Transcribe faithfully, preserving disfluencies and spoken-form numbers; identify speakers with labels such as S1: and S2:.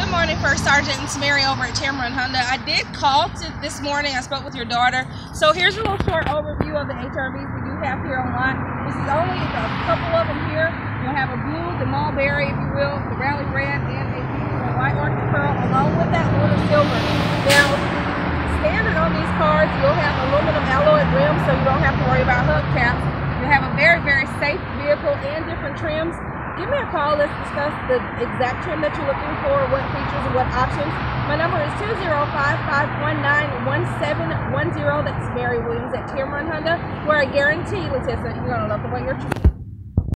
S1: Good morning, First Sergeant and Mary over at Tameron Honda. I did call to this morning. I spoke with your daughter. So here's a little short overview of the H R Vs we do have here on lot. This is only a couple of them here. You'll have a blue, the mulberry, if you will, the rally red, and a beautiful white orchid pearl, along with that lunar silver. Now, standard on these cars, you'll have aluminum alloy rims, so you don't have to worry about hubcaps. You'll have a very, very safe vehicle and different trims. Give me a call. Let's discuss the exact trim that you're looking for, what features and what options. My number is two zero five, five one nine, one seven one zero. That's Mary Williams at Tameron Honda, where I guarantee, Latissa, you're going to love the way you're treated.